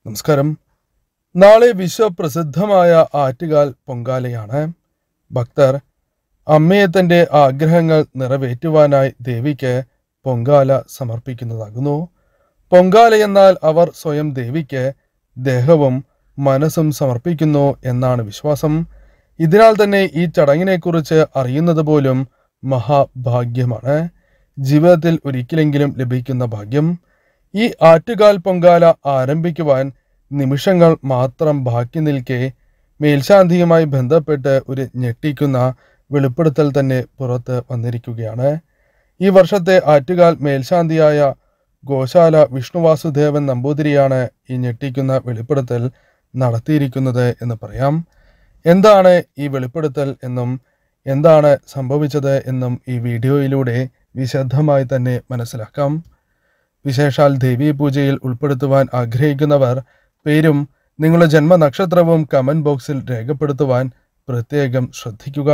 നമസ്കാരം. നാളെ വിശ്വപ്രസിദ്ധമായ ആറ്റുകാൽ പൊങ്കാലയാണ്. ഭക്തർ അമ്മയെ തൻ്റെ ആഗ്രഹങ്ങൾ നിറവേറ്റുവാനായി ദേവിക്ക് പൊങ്കാല സമർപ്പിക്കുന്നതാകുന്നു. പൊങ്കാല എന്നാൽ അവർ സ്വയം ദേവിക്ക് ദേഹവും മനസ്സും സമർപ്പിക്കുന്നു എന്നാണ് വിശ്വാസം. ഇതിനാൽ തന്നെ ഈ ചടങ്ങിനെക്കുറിച്ച് അറിയുന്നത് പോലും മഹാഭാഗ്യമാണ്. ജീവിതത്തിൽ ഒരിക്കലെങ്കിലും ലഭിക്കുന്ന ഭാഗ്യം. ഈ ആറ്റുകാൽ പൊങ്കാല ആരംഭിക്കുവാൻ നിമിഷങ്ങൾ മാത്രം ബാക്കി നിൽക്കെ മേൽശാന്തിയുമായി ബന്ധപ്പെട്ട് ഒരു ഞെട്ടിക്കുന്ന വെളിപ്പെടുത്തൽ തന്നെ പുറത്ത് വന്നിരിക്കുകയാണ്. ഈ വർഷത്തെ ആറ്റുകാൽ മേൽശാന്തിയായ ഗോശാല വിഷ്ണുവാസുദേവൻ നമ്പൂതിരിയാണ് ഈ ഞെട്ടിക്കുന്ന വെളിപ്പെടുത്തൽ നടത്തിയിരിക്കുന്നത് എന്ന് പറയാം. എന്താണ് ഈ വെളിപ്പെടുത്തൽ എന്നും എന്താണ് സംഭവിച്ചത് എന്നും ഈ വീഡിയോയിലൂടെ വിശദമായി തന്നെ മനസ്സിലാക്കാം. വിശേഷാൽ ദേവീ പൂജയിൽ ഉൾപ്പെടുത്തുവാൻ ആഗ്രഹിക്കുന്നവർ പേരും നിങ്ങളുടെ ജന്മനക്ഷത്രവും കമന്റ് ബോക്സിൽ രേഖപ്പെടുത്തുവാൻ പ്രത്യേകം ശ്രദ്ധിക്കുക.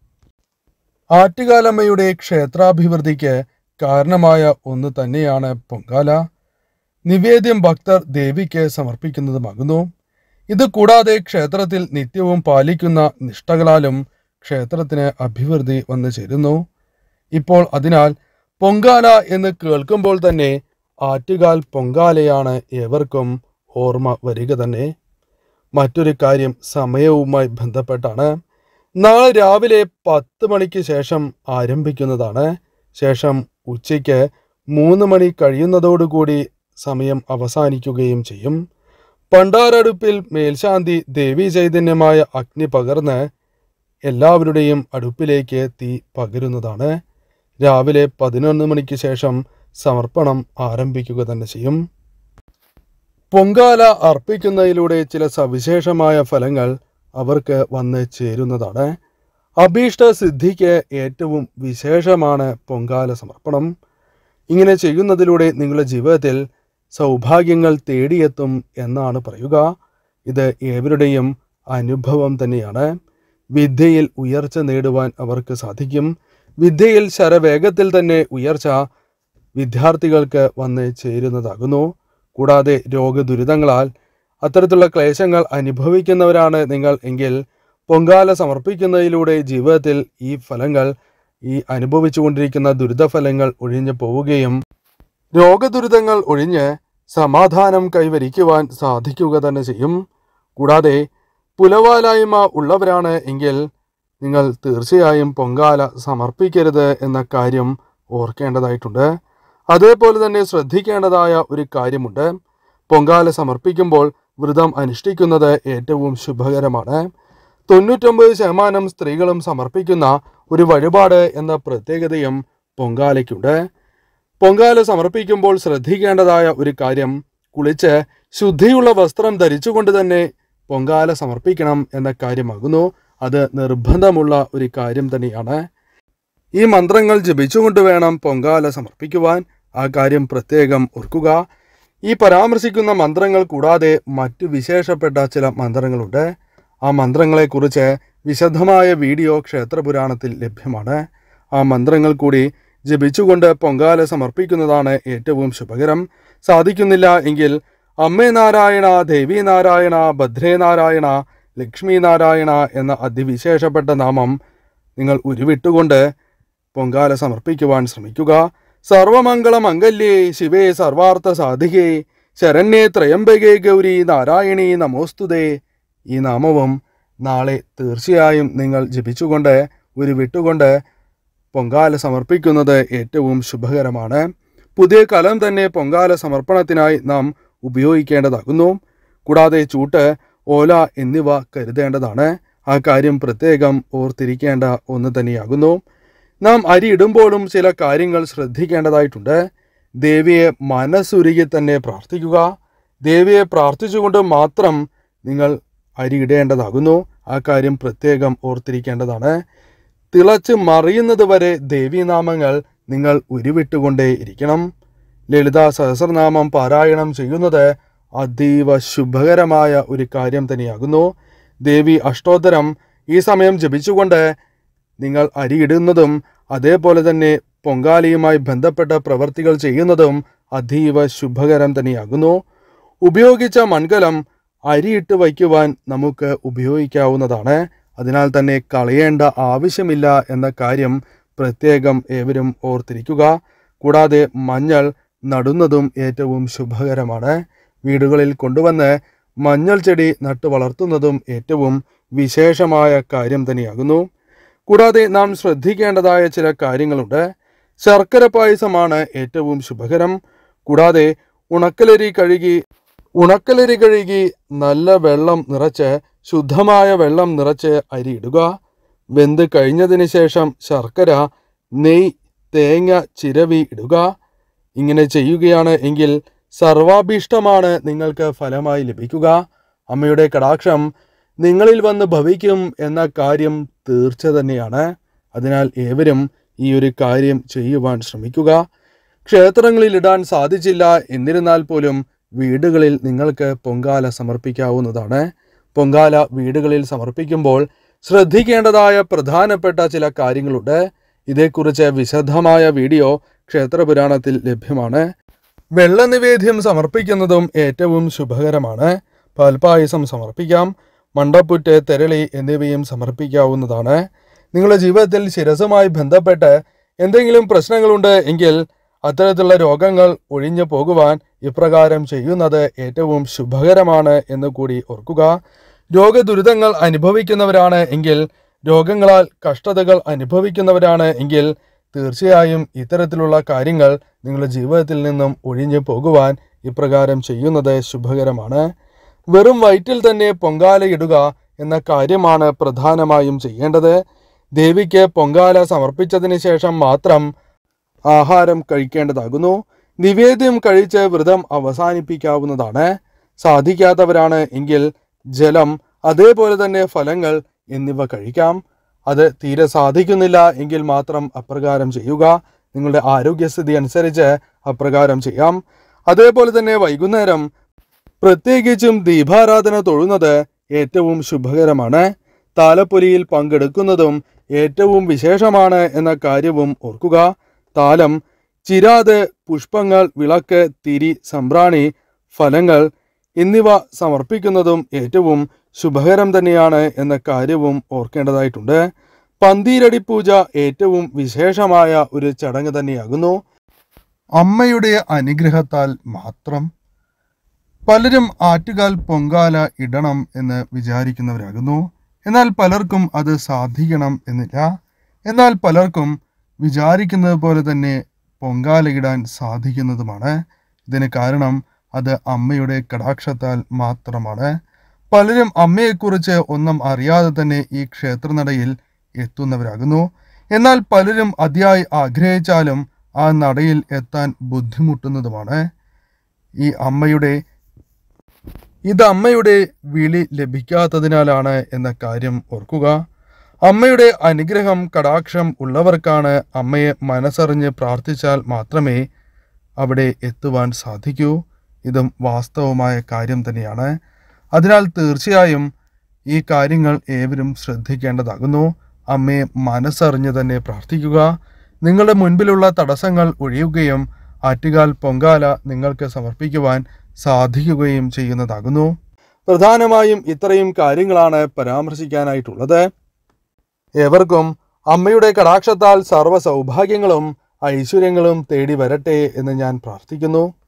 ആറ്റുകാലമ്മയുടെ ക്ഷേത്രാഭിവൃദ്ധിക്ക് കാരണമായ ഒന്ന് തന്നെയാണ് പൊങ്കാല. നിവേദ്യം ഭക്തർ ദേവിക്ക് സമർപ്പിക്കുന്നതുമാകുന്നു. ഇത് കൂടാതെ ക്ഷേത്രത്തിൽ നിത്യവും പാലിക്കുന്ന നിഷ്ഠകളാലും ക്ഷേത്രത്തിന് അഭിവൃദ്ധി വന്നു ചേരുന്നു. ഇപ്പോൾ അതിനാൽ പൊങ്കാല എന്ന് കേൾക്കുമ്പോൾ തന്നെ ആറ്റുകാൽ പൊങ്കാലയാണ് ഏവർക്കും ഓർമ്മ വരിക തന്നെ. മറ്റൊരു കാര്യം സമയവുമായി ബന്ധപ്പെട്ടാണ്. നാളെ രാവിലെ 10 മണിക്ക് ശേഷം ആരംഭിക്കുന്നതാണ്. ശേഷം ഉച്ചയ്ക്ക് 3 മണി കഴിയുന്നതോടുകൂടി സമയം അവസാനിക്കുകയും ചെയ്യും. പണ്ടാരടുപ്പിൽ മേൽശാന്തി ദേവീ ചൈതന്യമായ അഗ്നി പകർന്ന് എല്ലാവരുടെയും അടുപ്പിലേക്ക് തീ പകരുന്നതാണ്. രാവിലെ 11 മണിക്ക് ശേഷം സമർപ്പണം ആരംഭിക്കുക തന്നെ ചെയ്യും. പൊങ്കാല അർപ്പിക്കുന്നതിലൂടെ ചില സവിശേഷമായ ഫലങ്ങൾ അവർക്ക് വന്ന് ചേരുന്നതാണ്. അഭീഷ്ട സിദ്ധിക്ക് ഏറ്റവും വിശേഷമാണ് പൊങ്കാല സമർപ്പണം. ഇങ്ങനെ ചെയ്യുന്നതിലൂടെ നിങ്ങളുടെ ജീവിതത്തിൽ സൗഭാഗ്യങ്ങൾ തേടിയെത്തും എന്നാണ് പറയുക. ഇത് ഏവരുടെയും അനുഭവം തന്നെയാണ്. വിദ്യയിൽ ഉയർച്ച നേടുവാൻ അവർക്ക് സാധിക്കും. വിദ്യയിൽ ശരവേഗത്തിൽ തന്നെ ഉയർച്ച വിദ്യാർത്ഥികൾക്ക് വന്ന് ചേരുന്നതാകുന്നു. കൂടാതെ രോഗദുരിതങ്ങളാൽ അത്തരത്തിലുള്ള ക്ലേശങ്ങൾ അനുഭവിക്കുന്നവരാണ് നിങ്ങൾ എങ്കിൽ പൊങ്കാല സമർപ്പിക്കുന്നതിലൂടെ ജീവിതത്തിൽ ഈ ഫലങ്ങൾ, ഈ അനുഭവിച്ചുകൊണ്ടിരിക്കുന്ന ദുരിതഫലങ്ങൾ ഒഴിഞ്ഞു പോവുകയും രോഗദുരിതങ്ങൾ ഒഴിഞ്ഞ് സമാധാനം കൈവരിക്കുവാൻ സാധിക്കുക തന്നെ ചെയ്യും. കൂടാതെ പുലവാലായ്മ ഉള്ളവരാണ് എങ്കിൽ നിങ്ങൾ തീർച്ചയായും പൊങ്കാല സമർപ്പിക്കരുത് എന്ന കാര്യം ഓർക്കേണ്ടതായിട്ടുണ്ട്. അതേപോലെ തന്നെ ശ്രദ്ധിക്കേണ്ടതായ ഒരു കാര്യമുണ്ട്. പൊങ്കാല സമർപ്പിക്കുമ്പോൾ വ്രതം അനുഷ്ഠിക്കുന്നത് ഏറ്റവും ശുഭകരമാണ്. 99% സ്ത്രീകളും സമർപ്പിക്കുന്ന ഒരു വഴിപാട് എന്ന പ്രത്യേകതയും പൊങ്കാലയ്ക്കുണ്ട്. പൊങ്കാല സമർപ്പിക്കുമ്പോൾ ശ്രദ്ധിക്കേണ്ടതായ ഒരു കാര്യം, കുളിച്ച് ശുദ്ധിയുള്ള വസ്ത്രം ധരിച്ചുകൊണ്ട് തന്നെ പൊങ്കാല സമർപ്പിക്കണം എന്ന കാര്യമാകുന്നു. അത് നിർബന്ധമുള്ള ഒരു കാര്യം തന്നെയാണ്. ഈ മന്ത്രങ്ങൾ ജപിച്ചുകൊണ്ട് വേണം പൊങ്കാല സമർപ്പിക്കുവാൻ. ആ കാര്യം പ്രത്യേകം ഓർക്കുക. ഈ പരാമർശിക്കുന്ന മന്ത്രങ്ങൾ കൂടാതെ മറ്റു വിശേഷപ്പെട്ട ചില മന്ത്രങ്ങളുണ്ട്. ആ മന്ത്രങ്ങളെക്കുറിച്ച് വിശദമായ വീഡിയോ ക്ഷേത്രപുരാണത്തിൽ ലഭ്യമാണ്. ആ മന്ത്രങ്ങൾ കൂടി ജപിച്ചുകൊണ്ട് പൊങ്കാല സമർപ്പിക്കുന്നതാണ് ഏറ്റവും ശുഭകരം. സാധിക്കുന്നില്ല എങ്കിൽ അമ്മേ നാരായണ, ദേവി നാരായണ, ഭദ്രേ നാരായണ, ലക്ഷ്മി നാരായണ എന്ന അതിവിശേഷപ്പെട്ട നാമം നിങ്ങൾ ഉരുവിട്ടുകൊണ്ട് പൊങ്കാല സമർപ്പിക്കുവാൻ ശ്രമിക്കുക. സർവമംഗളമംഗല്യേ ശിവേ സർവാർത്ഥ സാധികേ ശരണ്യേ ത്രയംബകേ ഗൗരി നാരായണീ നമോസ്തുതേ. ഈ നാമവും നാളെ തീർച്ചയായും നിങ്ങൾ ജപിച്ചുകൊണ്ട് ഉരുവിട്ടുകൊണ്ട് പൊങ്കാല സമർപ്പിക്കുന്നത് ഏറ്റവും ശുഭകരമാണ്. പുതിയ കലം തന്നെ പൊങ്കാല സമർപ്പണത്തിനായി നാം ഉപയോഗിക്കേണ്ടതാകുന്നു. കൂടാതെ ചൂട്ട്, ഓല എന്നിവ കരുതേണ്ടതാണ്. ആ കാര്യം പ്രത്യേകം ഓർത്തിരിക്കേണ്ട ഒന്ന് തന്നെയാകുന്നു. നാം അരി ഇടുമ്പോഴും ചില കാര്യങ്ങൾ ശ്രദ്ധിക്കേണ്ടതായിട്ടുണ്ട്. ദേവിയെ മനസ്സുരുകി തന്നെ പ്രാർത്ഥിക്കുക. ദേവിയെ പ്രാർത്ഥിച്ചുകൊണ്ട് മാത്രം നിങ്ങൾ അരി ഇടേണ്ടതാകുന്നു. ആ കാര്യം പ്രത്യേകം ഓർത്തിരിക്കേണ്ടതാണ്. തിളച്ച് മറിയുന്നത് വരെ ദേവീനാമങ്ങൾ നിങ്ങൾ ഉരുവിട്ടുകൊണ്ടേ ഇരിക്കണം. ലളിതാ സഹസ്രനാമം പാരായണം ചെയ്യുന്നത് അതീവ ശുഭകരമായ ഒരു കാര്യം തന്നെയാകുന്നു. ദേവി അഷ്ടോത്തരം ഈ സമയം ജപിച്ചുകൊണ്ട് നിങ്ങൾ അരിയിടുന്നതും അതേപോലെ തന്നെ പൊങ്കാലയുമായി ബന്ധപ്പെട്ട പ്രവർത്തികൾ ചെയ്യുന്നതും അതീവ ശുഭകരം തന്നെയാകുന്നു. ഉപയോഗിച്ച മൺകലം അരിയിട്ട് വയ്ക്കുവാൻ നമുക്ക് ഉപയോഗിക്കാവുന്നതാണ്. അതിനാൽ തന്നെ കളയേണ്ട ആവശ്യമില്ല എന്ന കാര്യം പ്രത്യേകം ഏവരും ഓർത്തിരിക്കുക. കൂടാതെ മഞ്ഞൾ നടുന്നതും ഏറ്റവും ശുഭകരമാണ്. വീടുകളിൽ കൊണ്ടുവന്ന് മഞ്ഞൾ ചെടി നട്ടു വളർത്തുന്നതും ഏറ്റവും വിശേഷമായ കാര്യം തന്നെയാകുന്നു. കൂടാതെ നാം ശ്രദ്ധിക്കേണ്ടതായ ചില കാര്യങ്ങളുണ്ട്. ശർക്കര പായസമാണ് ഏറ്റവും ശുഭകരം. കൂടാതെ ഉണക്കലരി കഴുകി നല്ല വെള്ളം നിറച്ച് ശുദ്ധമായ വെള്ളം നിറച്ച് അരിയിടുക. വെന്ത് കഴിഞ്ഞതിന് ശേഷം ശർക്കര, നെയ്യ്, തേങ്ങ ചിരവി ഇടുക. ഇങ്ങനെ ചെയ്യുകയാണ് എങ്കിൽ സർവാഭീഷ്ടമാണ് നിങ്ങൾക്ക് ഫലമായി ലഭിക്കുക. അമ്മയുടെ കടാക്ഷം നിങ്ങളിൽ വന്ന് ഭവിക്കും എന്ന കാര്യം തീർച്ച തന്നെയാണ്. അതിനാൽ ഏവരും ഈ ഒരു കാര്യം ചെയ്യുവാൻ ശ്രമിക്കുക. ക്ഷേത്രങ്ങളിൽ ഇടാൻ സാധിച്ചില്ല എന്നിരുന്നാൽ പോലും വീടുകളിൽ നിങ്ങൾക്ക് പൊങ്കാല സമർപ്പിക്കാവുന്നതാണ്. പൊങ്കാല വീടുകളിൽ സമർപ്പിക്കുമ്പോൾ ശ്രദ്ധിക്കേണ്ടതായ പ്രധാനപ്പെട്ട ചില കാര്യങ്ങളുണ്ട്. ഇതേക്കുറിച്ച് വിശദമായ വീഡിയോ ക്ഷേത്രപുരാണത്തിൽ ലഭ്യമാണ്. വെള്ളനിവേദ്യം സമർപ്പിക്കുന്നതും ഏറ്റവും ശുഭകരമാണ്. പാൽപ്പായസം സമർപ്പിക്കാം. മണ്ടപ്പുറ്റ്, തെരളി എന്നിവയും സമർപ്പിക്കാവുന്നതാണ്. നിങ്ങളുടെ ജീവിതത്തിൽ ശിരസുമായി ബന്ധപ്പെട്ട് എന്തെങ്കിലും പ്രശ്നങ്ങളുണ്ട് എങ്കിൽ അത്തരത്തിലുള്ള രോഗങ്ങൾ ഒഴിഞ്ഞു പോകുവാൻ ഇപ്രകാരം ചെയ്യുന്നത് ഏറ്റവും ശുഭകരമാണ് എന്ന് കൂടി ഓർക്കുക. രോഗദുരിതങ്ങൾ അനുഭവിക്കുന്നവരാണ് എങ്കിൽ, രോഗങ്ങളാൽ കഷ്ടതകൾ അനുഭവിക്കുന്നവരാണ് എങ്കിൽ തീർച്ചയായും ഇത്തരത്തിലുള്ള കാര്യങ്ങൾ നിങ്ങളുടെ ജീവിതത്തിൽ നിന്നും ഒഴിഞ്ഞു പോകുവാൻ ഇപ്രകാരം ചെയ്യുന്നത് ശുഭകരമാണ്. വെറും വയറ്റിൽ തന്നെ പൊങ്കാല ഇടുക എന്ന കാര്യമാണ് പ്രധാനമായും ചെയ്യേണ്ടത്. ദേവിക്ക് പൊങ്കാല സമർപ്പിച്ചതിന് ശേഷം മാത്രം ആഹാരം കഴിക്കേണ്ടതാകുന്നു. നിവേദ്യം കഴിച്ച് വ്രതം അവസാനിപ്പിക്കാവുന്നതാണ്. സാധിക്കാത്തവരാണ് എങ്കിൽ ജലം, അതേപോലെ തന്നെ ഫലങ്ങൾ എന്നിവ കഴിക്കാം. അത് തീരെ സാധിക്കുന്നില്ല എങ്കിൽ മാത്രം അപ്രകാരം ചെയ്യുക. നിങ്ങളുടെ ആരോഗ്യസ്ഥിതി അനുസരിച്ച് അപ്രകാരം ചെയ്യാം. അതേപോലെ തന്നെ വൈകുന്നേരം പ്രത്യേകിച്ചും ദീപാരാധന തൊഴുന്നത് ഏറ്റവും ശുഭകരമാണ്. താലപ്പൊലിയിൽ പങ്കെടുക്കുന്നതും ഏറ്റവും വിശേഷമാണ് എന്ന കാര്യവും ഓർക്കുക. താലം, ചിരാത്, പുഷ്പങ്ങൾ, വിളക്ക്, തിരി, സമ്പ്രാണി, ഫലങ്ങൾ എന്നിവ സമർപ്പിക്കുന്നതും ഏറ്റവും ശുഭകരം തന്നെയാണ് എന്ന കാര്യവും ഓർക്കേണ്ടതായിട്ടുണ്ട്. പന്തീരടി പൂജ ഏറ്റവും വിശേഷമായ ഒരു ചടങ്ങ് തന്നെയാകുന്നു. അമ്മയുടെ അനുഗ്രഹത്താൽ മാത്രം. പലരും ആറ്റുകാൽ പൊങ്കാല ഇടണം എന്ന് വിചാരിക്കുന്നവരാകുന്നു. എന്നാൽ പലർക്കും അത് സാധിക്കണം എന്നില്ല. എന്നാൽ പലർക്കും വിചാരിക്കുന്നത് പോലെ തന്നെ പൊങ്കാല ഇടാൻ സാധിക്കുന്നതുമാണ്. ഇതിന് കാരണം അത് അമ്മയുടെ കടാക്ഷത്താൽ മാത്രമാണ്. പലരും അമ്മയെക്കുറിച്ച് ഒന്നും അറിയാതെ തന്നെ ഈ ക്ഷേത്രനടയിൽ എത്തുന്നവരാകുന്നു. എന്നാൽ പലരും അതിയായി ആഗ്രഹിച്ചാലും ആ നടയിൽ എത്താൻ ബുദ്ധിമുട്ടുന്നതുമാണ്. ഇത് അമ്മയുടെ വിളി ലഭിക്കാത്തതിനാലാണ് എന്ന കാര്യം ഓർക്കുക. അമ്മയുടെ അനുഗ്രഹം, കടാക്ഷം ഉള്ളവർക്കാണ് അമ്മയെ മനസ്സറിഞ്ഞ് പ്രാർത്ഥിച്ചാൽ മാത്രമേ അവിടെ എത്തുവാൻ സാധിക്കൂ. ഇതും വാസ്തവമായ കാര്യം തന്നെയാണ്. അതിനാൽ തീർച്ചയായും ഈ കാര്യങ്ങൾ ഏവരും ശ്രദ്ധിക്കേണ്ടതാകുന്നു. അമ്മയെ മനസ്സറിഞ്ഞ് തന്നെ പ്രാർത്ഥിക്കുക. നിങ്ങളുടെ മുൻപിലുള്ള തടസ്സങ്ങൾ ഒഴിയുകയും ആറ്റുകാൽ പൊങ്കാല നിങ്ങൾക്ക് സമർപ്പിക്കുവാൻ സാധിക്കുകയും ചെയ്യുന്നതാകുന്നു. പ്രധാനമായും ഇത്രയും കാര്യങ്ങളാണ് പരാമർശിക്കാനായിട്ടുള്ളത്. ഏവർക്കും അമ്മയുടെ കടാക്ഷത്താൽ സർവ്വ സൗഭാഗ്യങ്ങളും ഐശ്വര്യങ്ങളും തേടി വരട്ടെ എന്ന് ഞാൻ പ്രാർത്ഥിക്കുന്നു.